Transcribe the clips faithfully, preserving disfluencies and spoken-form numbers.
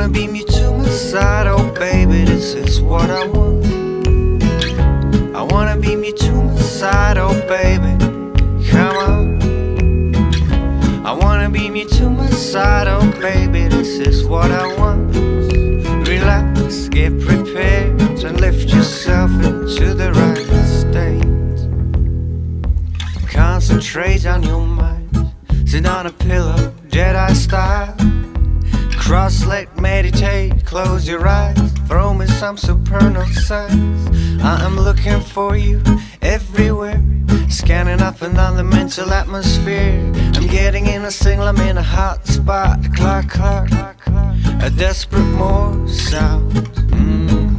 wanna beam you to my side, oh baby, this is what I want. I wanna beam you to my side, oh baby, come on. I wanna beam you to my side, oh baby, this is what I want. Relax, get prepared, and lift yourself into the right state. Concentrate on your mind, sit on a pillow, Jedi style. Cross-leg, meditate, close your eyes, throw me some supernal signs. I am looking for you everywhere, scanning up and down the mental atmosphere. I'm getting in a single, I'm in a hot spot. Clark, Clark, a desperate more sound. Mm.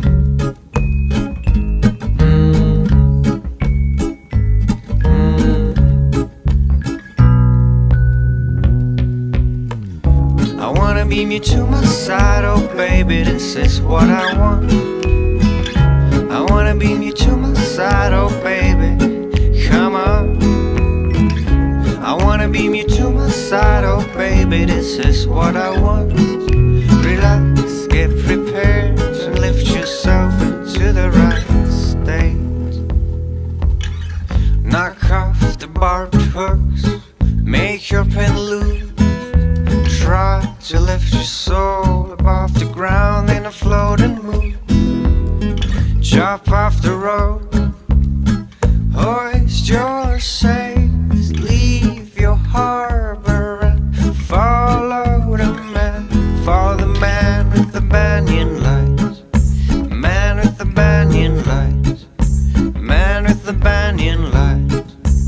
I wanna beam you to my side, oh baby, this is what I want. I wanna beam you to my side, oh baby, come on. I wanna beam you to my side, oh baby, this is what I want. Relax, get prepared, and lift yourself into the right state. Knock off the barbed hooks, make your pen loose. Try to lift your soul above the ground in a floating mood. Chop off the road, hoist your sails, leave your harbor and follow the man. Follow the man with the banyan lights, man with the banyan lights, man with the banyan lights.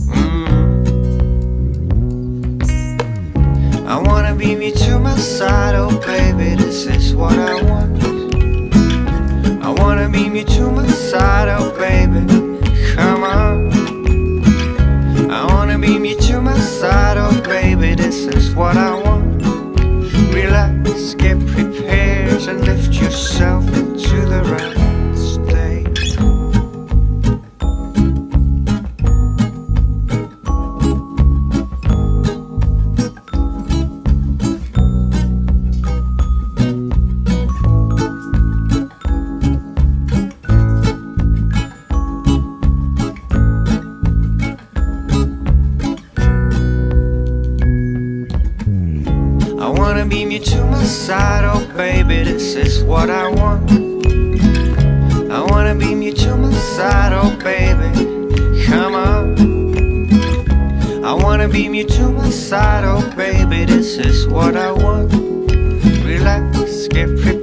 I wanna beam you to my side, oh baby, this is what I want. I wanna beam you to my side, oh baby, come on. I wanna beam you to my side, oh baby, this is what I want. Relax, get prepared, and lift yourself into the right state. I wanna beam you to my side, oh baby, this is what I want. I wanna beam you to my side, oh baby, come on. I wanna beam you to my side, oh baby, this is what I want. Relax, get prepared.